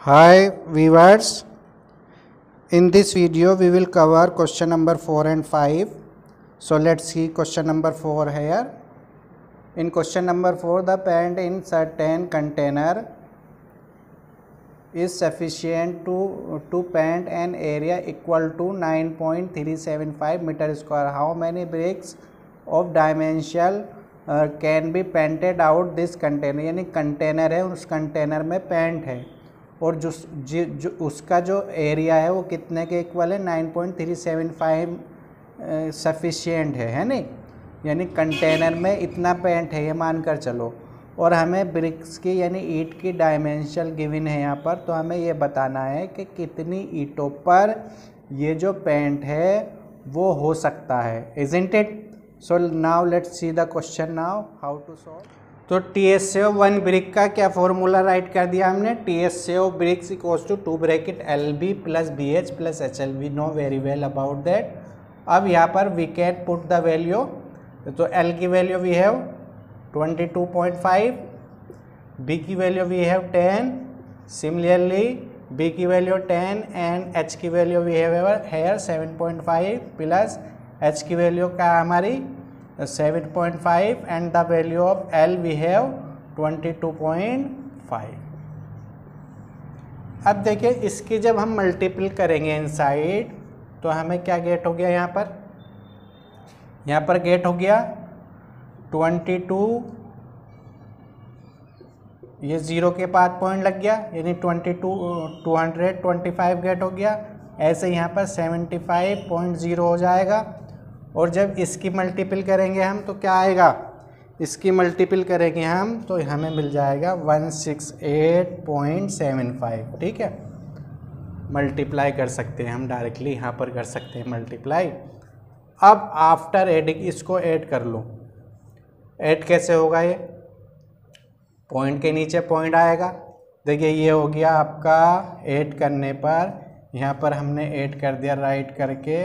Hi viewers, in this video we will cover question number 4 and 5. So let's see question number 4 here. In question number 4, the paint in certain container is sufficient to paint an area equal to 9.375 meter square. How many bricks of dimension can be painted out this container? यानी container है, उस container में paint है और जो उसका जो area है वो कितने के इक्वल है, 9.375 सफिशिएंट है नहीं, यानी कंटेनर में इतना पेंट है ये मानकर चलो। और हमें ब्रिक्स की यानी ईंट की डायमेंशन गिवन है यहाँ पर, तो हमें ये बताना है कि कितनी ईंटों पर ये जो पेंट है वो हो सकता है, isn't it. So now let's see the question now how to solve. तो TSA वन ब्रिक का क्या फॉर्मूला राइट कर दिया हमने, TSA bricks equals to 2 bracket LB plus BH plus HL, we know very well about that. अब यहाँ पर we can put the value, तो L की वैल्यू वी हैव 22.5, B की value we have 10, similarly B की value 10 and H की value we have here 7.5 plus H की value क्या है हमारी 7.5 and the value of L we have 22.5। अब देखिए इसकी जब हम मल्टीपल करेंगे इनसाइड तो हमें क्या गेट हो गया, यहाँ पर गेट हो गया 22, ये 0 के बाद पॉइंट लग गया यानी 225 गेट हो गया। ऐसे यहाँ पर 75.0 हो जाएगा। और जब इसकी मल्टीपल करेंगे हम तो क्या आएगा, इसकी मल्टीपल करेंगे हम तो हमें मिल जाएगा 168.75। ठीक है, मल्टीप्लाई कर सकते हैं हम डायरेक्टली, यहाँ पर कर सकते हैं मल्टीप्लाई। अब आफ्टर एडिंग इसको ऐड कर लो। ऐड कैसे होगा, ये पॉइंट के नीचे पॉइंट आएगा। देखिए ये हो गया आपका ऐड करने पर, यहाँ पर हमने ऐड कर दिया राइट करके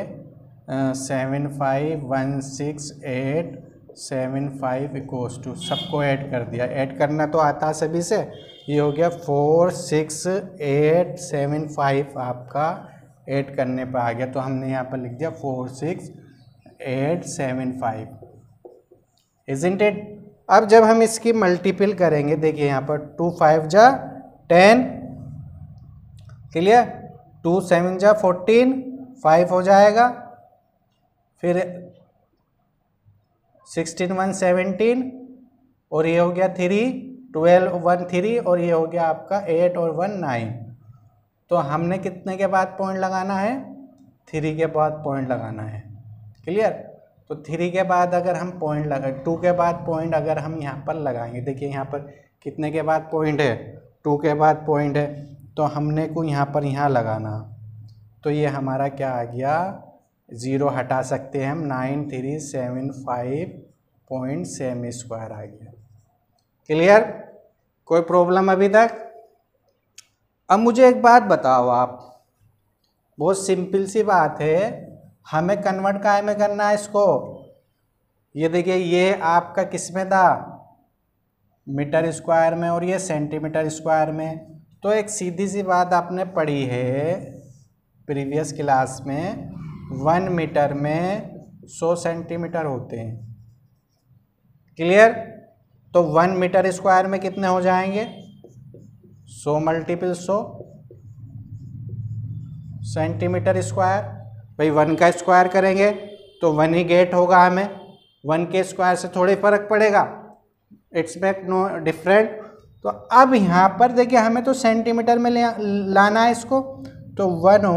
7516875 इक्वल्स टू, सबको ऐड कर दिया। ऐड करना तो आता है सभी से, ये हो गया 46875 आपका ऐड करने पर आ गया। तो हमने यहाँ पर लिख दिया 46875, इजंट इट। अब जब हम इसकी मल्टीपल करेंगे, देखिए यहाँ पर 2 5 जा 10, क्लियर, 2 7 जा 14, 5 हो जाएगा, फिर 16 1 17 और ये हो गया 3, 12 1 3 और ये हो गया आपका 8 और 1 9। तो हमने कितने के बाद पॉइंट लगाना है, 3 के बाद पॉइंट लगाना है, क्लियर। तो 3 के बाद अगर हम पॉइंट लगा, 2 के बाद पॉइंट अगर हम यहाँ पर लगाएंगे, देखिए यहाँ पर कितने के बाद पॉइंट है, 2 के बाद पॉइंट है, तो हमने को यहाँ पर यहाँ लगाना। तो ये हमारा क्या आ गया, 0 हटा सकते हैं हम, 9375.7 आ गया, क्लियर। कोई प्रॉब्लम अभी तक। अब मुझे एक बात बताओ आप, बहुत सिंपल सी बात है, हमें कन्वर्ट काय में करना है इसको। ये देखिए ये आपका किस में था, मीटर स्क्वायर में, और ये सेंटीमीटर स्क्वायर में। तो एक सीधी सी बात आपने पढ़ी है प्रीवियस क्लास में, 1 मीटर में 100 सेंटीमीटर होते हैं, क्लियर। तो 1 मीटर स्क्वायर में कितने हो जाएंगे, 100 मल्टीपल 100 सेंटीमीटर स्क्वायर। भाई 1 का स्क्वायर करेंगे तो 1 ही गेट होगा, हमें 1 के स्क्वायर से थोड़ी फर्क पड़ेगा, इट्स मेक नो डिफरेंट। तो अब यहाँ पर देखिए हमें तो सेंटीमीटर में लाना है इसको, तो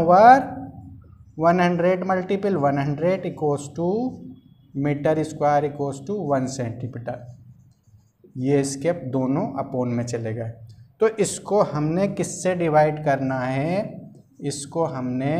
1/100 multiple 100 equals to meter square equals to 1 centimeter. ये इसके दोनों अपोन में चले गए। तो इसको हमने किससे डिवाइड करना है, इसको हमने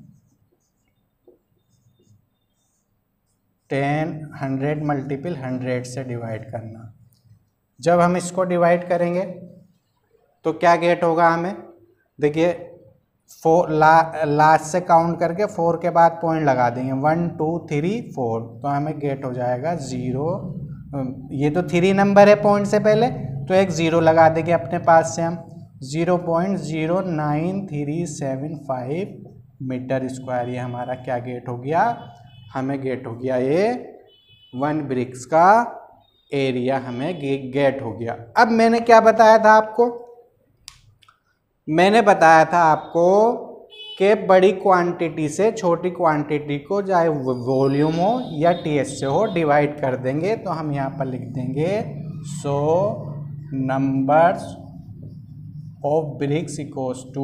100 मल्टीपल 100 से डिवाइड करना। जब हम इसको डिवाइड करेंगे तो क्या गेट होगा हमें, देखिए 4 लास्ट से काउंट करके 4 के बाद पॉइंट लगा देंगे, 1 2 3 4, तो हमें गेट हो जाएगा 0। ये तो 3 नंबर है पॉइंट से पहले, तो एक 0 लगा देंगे अपने पास से हम, 0.09375 मीटर स्क्वायर। ये हमारा क्या गेट हो गया, हमें गेट हो गया ये 1 ब्रिक्स का एरिया हमें गेट हो गया। अब मैंने क्या बताया था आपको, मैंने बताया था आपको कि बड़ी क्वांटिटी से छोटी क्वांटिटी को चाहे वॉल्यूम हो या टीएस से हो डिवाइड कर देंगे। तो हम यहाँ पर लिख देंगे so numbers of bricks equals to,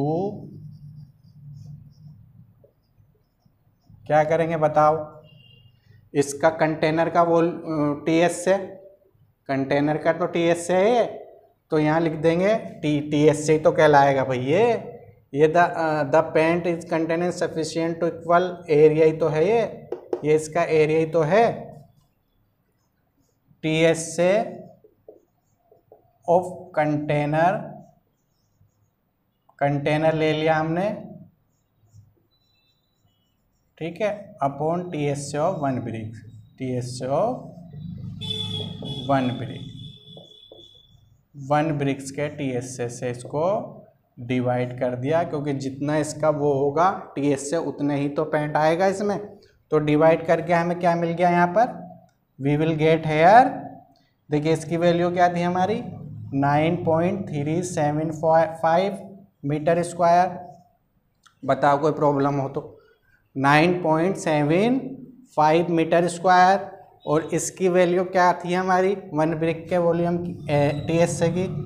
क्या करेंगे बताओ, इसका कंटेनर का वो टीएस से, कंटेनर का तो टीएस से है, तो यहाँ लिख देंगे टीएस से तो कहलाएगा भाई ये the paint is containing sufficient to equal area ही तो है, ये इसका एरिया ही तो है। टीएस से ऑफ कंटेनर, कंटेनर ले लिया हमने, ठीक है, अपॉन टीएस से ऑफ 1 ब्रिक, टीएस से ऑफ 1 ब्रिक, 1 ब्रिक्स के टीएस से इसको डिवाइड कर दिया, क्योंकि जितना इसका वो होगा टीएस से उतने ही तो पेंट आएगा इसमें। तो डिवाइड करके हमें क्या मिल गया यहाँ पर, वी विल गेट हेयर, देखिए इसकी वैल्यू क्या थी हमारी 9.375 मीटर स्क्वायर। बताओ कोई प्रॉब्लम हो तो, 9.75 मीटर स्क्वायर, और इसकी वैल्यू क्या थी हमारी 1 ब्रिक के वॉल्यूम की टीएस से की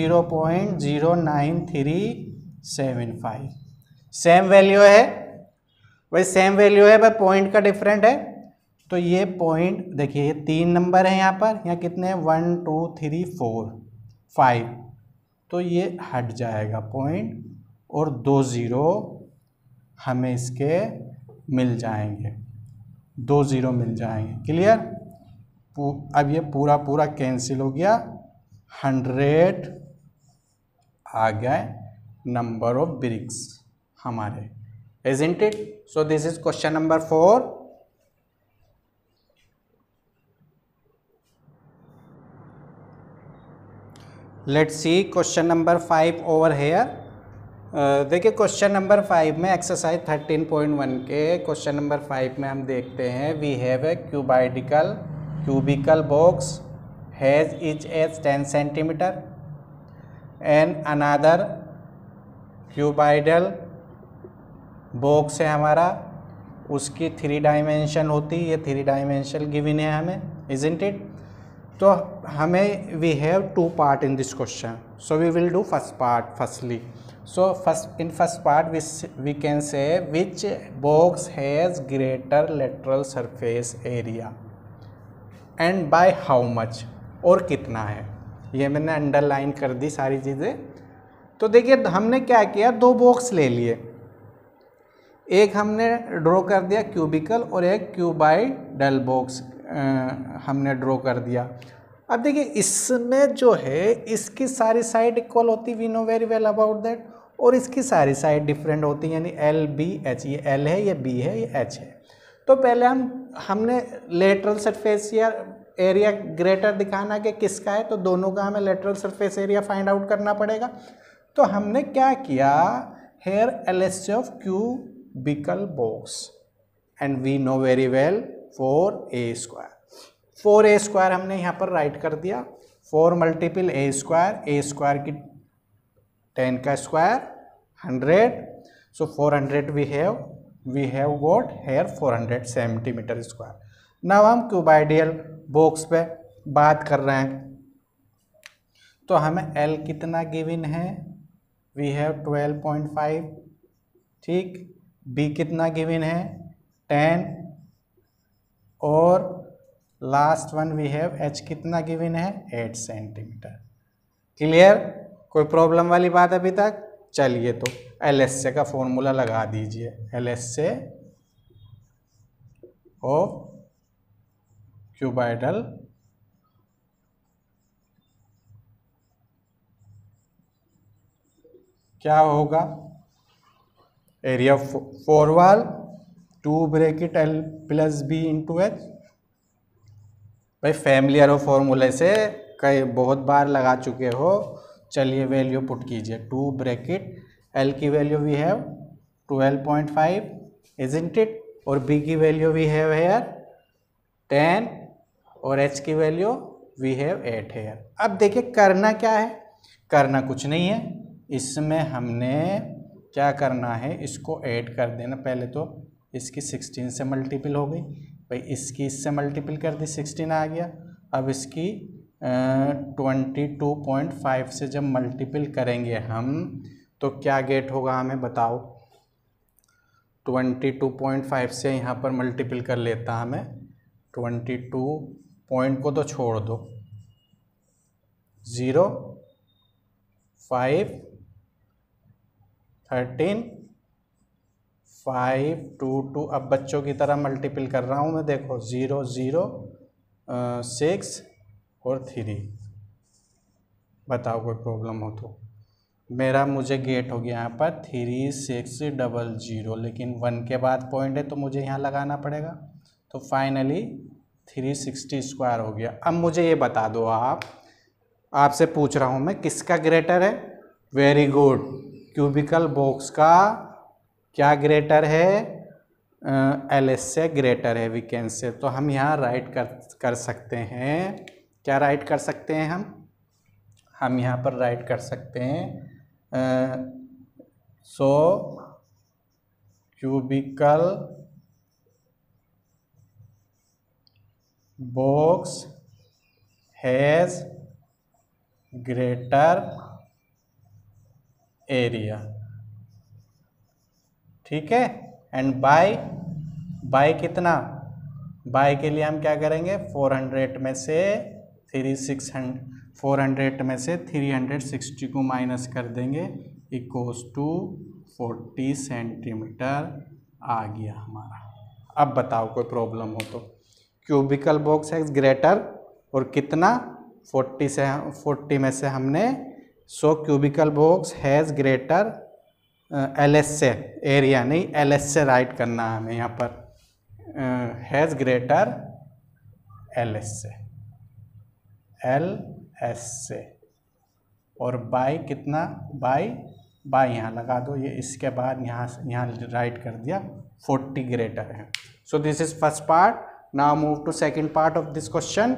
0.09375। सेम वैल्यू है भाई, सेम वैल्यू है भाई, पॉइंट का डिफरेंट है। तो ये पॉइंट देखिए, ये 3 नंबर है यहाँ पर, यहाँ कितने हैं 1 2 3 4 5, तो ये हट जाएगा पॉइंट, और 2 0 हमें इसके मिल जाएंगे, 2 0 मिल जाएंगे। क्लियर, अब ये पूरा पूरा कैंसिल हो गया, 100 आ गए नंबर ऑफ ब्रिक्स हमारे, isn't it? So this is question number 4. Let's see question number 5 over here. देखिए क्वेश्चन नंबर 5 में एक्सरसाइज 13.1 के क्वेश्चन नंबर 5 में हम देखते हैं, we have a cubical box has each edge 10 centimeter and another cuboidal box है हमारा, उसकी 3 डायमेंशन होती है, ये 3 डायमेंशन गिवन है हमें, इजंट इट? तो हमें we have 2 part in this question, so we will do first part firstly. So in first part we can say which box has greater lateral surface area and by how much, और कितना है, ये मैंने underline कर दी सारी चीज़ें। तो देखिए हमने क्या किया, 2 बॉक्स ले लिए, एक हमने ड्रॉ कर दिया क्यूबिकल और एक क्यूबाइडल बॉक्स हमने ड्रॉ कर दिया। अब देखिए इसमें जो है इसकी सारी साइड इक्वल होती, we know very well about that, और इसकी सारी साइड डिफरेंट होती, यानी एल बी एच, ये एल है, ये बी है, ये एच है। तो पहले हमने लेटरल सरफेस या एरिया ग्रेटर दिखाना कि किसका है, तो दोनों का हमें lateral surface area find out करना पड़ेगा। तो हमने क्या किया, here LHS of cubical box and we know very well 4a², 4a² हमने यहाँ पर राइट कर दिया, 4 मल्टीपल a² की 10 का स्क्वायर 100, सो 400 we have got here 400 centimeter square. Now हम क्यूबाइडल बॉक्स पे बात कर रहे हैं, तो हमें L कितना गिवन है, वी हैव 12.5, ठीक, B कितना गिवन है 10, और last one we have H कितना गिवन है 8 सेंटीमीटर। क्लियर, कोई प्रॉब्लम वाली बात अभी तक? चलिए तो LHS का फॉर्मूला लगा दीजिए, LHS ऑफ क्यूबाइडल क्या होगा, area 4 wall 2 bracket L plus B into H। भाई फैमिलियर हो फॉर्मूले से, कई बहुत बार लगा चुके हो, चलिए वैल्यू पुट कीजिए, 2 ब्रैकेट L की value we have 12.5 isn't it, और B की वैल्यू वी हैव हेयर 10 और H की वैल्यू वी हैव 8 हेयर। अब देखिए करना क्या है, करना कुछ नहीं है, इसमें हमने क्या करना है, इसको ऐड कर देना। पहले तो इसकी 16 से मल्टीपल हो गई भाई, इसकी इससे मल्टीपल कर दी 16 आ गया। अब इसकी 22.5 से जब मल्टीपल करेंगे हम तो क्या गेट होगा हमें बताओ। 22.5 से यहाँ पर मल्टीपल कर लेता हमें, 22 पॉइंट को तो छोड़ दो, 0 5 13 5 2 2। अब बच्चों की तरह मल्टीपल कर रहा हूँ मैं, देखो 0 0 6 और 3। बताओ कोई प्रॉब्लम हो तो। मेरा मुझे गेट हो गया यहाँ पर 3600, लेकिन 1 के बाद पॉइंट है तो मुझे यहाँ लगाना पड़ेगा, तो फाइनली 360 स्क्वायर हो गया। अब मुझे ये बता दो, आपसे पूछ रहा हूँ मैं, किसका ग्रेटर है? वेरी गुड, क्यूबिकल बॉक्स का क्या ग्रेटर है? LS से ग्रेटर है, वी कैन से। तो हम यहाँ राइट कर सकते हैं, क्या राइट कर सकते हैं हम यहाँ पर राइट कर सकते हैं, so cubical box has greater area, ठीक है। एंड बाय कितना? बाय के लिए हम क्या करेंगे, 400 में से 360 को माइनस कर देंगे, इक्वल्स टू 40 सेंटीमीटर आ गया हमारा। अब बताओ कोई प्रॉब्लम हो तो। क्यूबिकल बॉक्स है ग्रेटर, और कितना? 40 में से हमने, so cubical box has greater LS से, एरिया नहीं LS से राइट करना है हमें यहाँ पर, हैज़ ग्रेटर LS से, और बाय कितना? बाय यहाँ लगा दो, ये इसके बाद यहाँ राइट कर दिया 40 ग्रेटर है। So this is first part. Now move to second part of this question.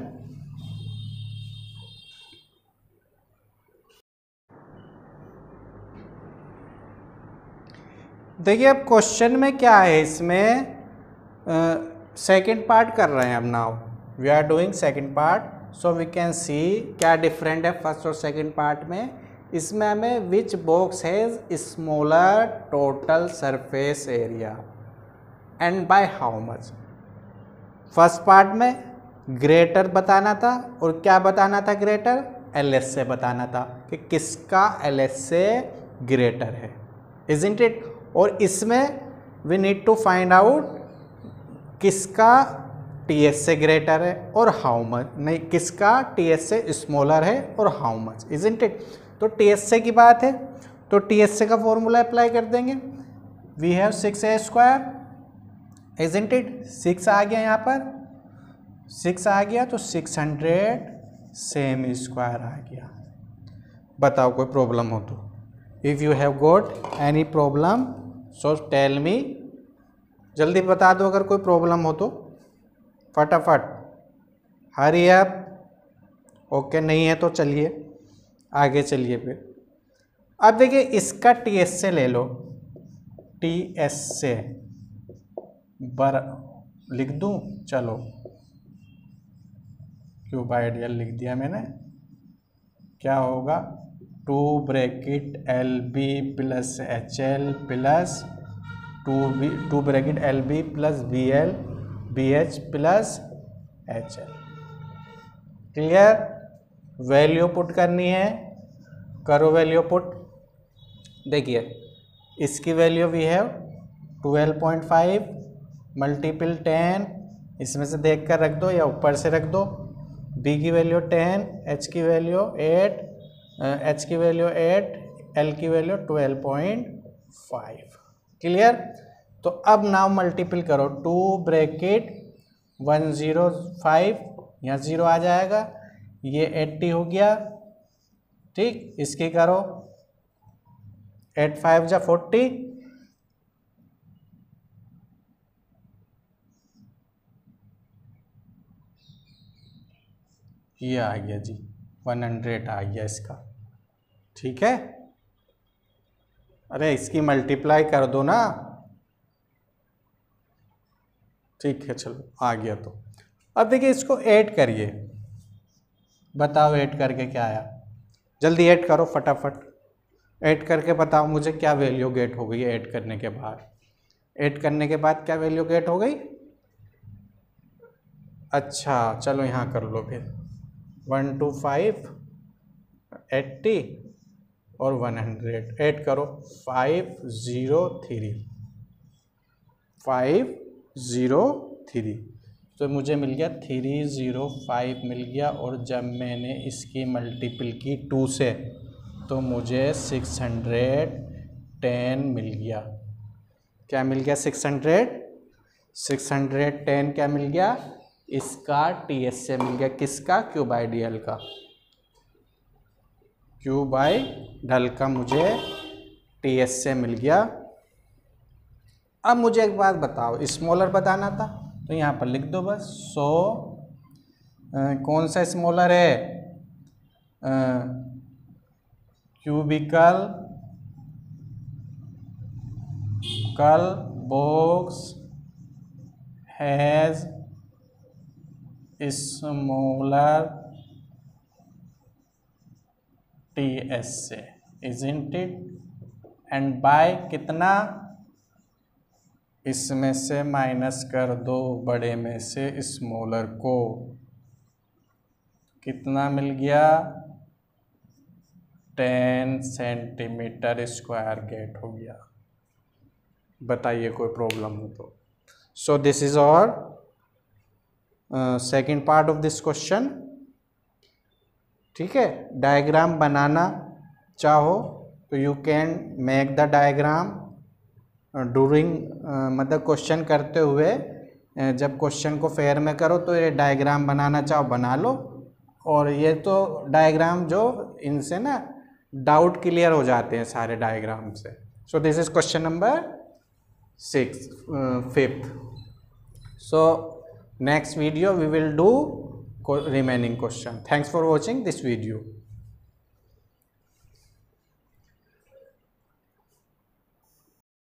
देखिए अब क्वेश्चन में क्या है, इसमें सेकंड पार्ट कर रहे हैं हम। Now we are doing second part, so we can see क्या डिफरेंट है फर्स्ट और सेकंड पार्ट में। इसमें हमें which box has smaller total surface area and by how much. First part में ग्रेटर बताना था, और क्या बताना था? ग्रेटर LS से बताना था कि किसका LS से ग्रेटर है, इजंट इट। और इसमें we need to find out किसका TS से ग्रेटर है और हाउ मच, नहीं किसका TS से स्मॉलर है और हाउ मच, इजंट इट। तो TS से की बात है तो TS से का फॉर्मूला अप्लाई कर देंगे, we have 6a square, isn't it. 6 आ गया यहाँ पर, 6 आ गया तो 600 सेम स्क्वायर आ गया। बताओ कोई प्रॉब्लम हो तो। If you have got any problem so tell me, जल्दी बता दो अगर कोई प्रॉब्लम हो तो, फटाफट, हरी अप। ओके नहीं है तो चलिए आगे चलिए फिर। अब देखिए इसका TS से ले लो, TS से लिख दूं, चलो क्यूब आइडियल लिख दिया मैंने। क्या होगा? 2 bracket LB plus HL plus 2 bracket LB plus BH plus HL। Clear? Value put करनी है, करो वैल्यू पुट। देखिए इसकी वैल्यू वी हैव 12.5 मल्टीपल 10, इसमें से देख कर रख दो या ऊपर से रख दो। B की वैल्यू 10, H की वैल्यू 8, H की वैल्यू 8, L की वैल्यू 12.5। क्लियर? तो अब नाउ मल्टीपल करो, 2 ब्रैकेट 105, यहाँ 0 आ जाएगा, ये 80 हो गया, ठीक, इसकी करो 8 5 जा 40, ये आ गया जी 100 आ गया इसका। ठीक है, अरे इसकी मल्टीप्लाई कर दो ना। ठीक है चलो आ गया। तो अब देखिए इसको ऐड करिए, बताओ ऐड करके क्या आया, जल्दी ऐड करो फटाफट, ऐड करके बताओ मुझे क्या वैल्यू गेट हो गई। ऐड करने के बाद, ऐड करने के बाद क्या वैल्यू गेट हो गई। अच्छा चलो यहाँ कर लो फिर 1 2 5 80 और 100 ऐड करो 503 503, तो मुझे मिल गया 305 मिल गया। और जब मैंने इसकी मल्टीपल की 2 से तो मुझे 610 मिल गया। क्या मिल गया 610 क्या मिल गया इसका TS से मिल गया। किसका, Q बाई DL का, Q बाई DL का मुझे TS से मिल गया। अब मुझे एक बात बताओ, स्मॉलर बताना था तो यहाँ पर लिख दो बस 100 कौन सा स्मॉलर है, cubical box has smaller TS से, इजंट इट, एंड बाय कितना, इसमें से माइनस कर दो बड़े में से स्मॉलर को, कितना मिल गया 10 सेंटीमीटर स्क्वायर गेट हो गया। बताइए कोई प्रॉब्लम हो तो। So this is our second part of this question. ठीक है, डायग्राम बनाना चाहो तो you can make the diagram during, मतलब क्वेश्चन करते हुए, जब क्वेश्चन को फेयर में करो तो ये डायग्राम बनाना चाहो बना लो। और ये तो डायग्राम जो इनसे ना डाउट क्लियर हो जाते हैं सारे डायग्राम से। So this is question number 5th। So next video we will do remaining question. Thanks for watching this video.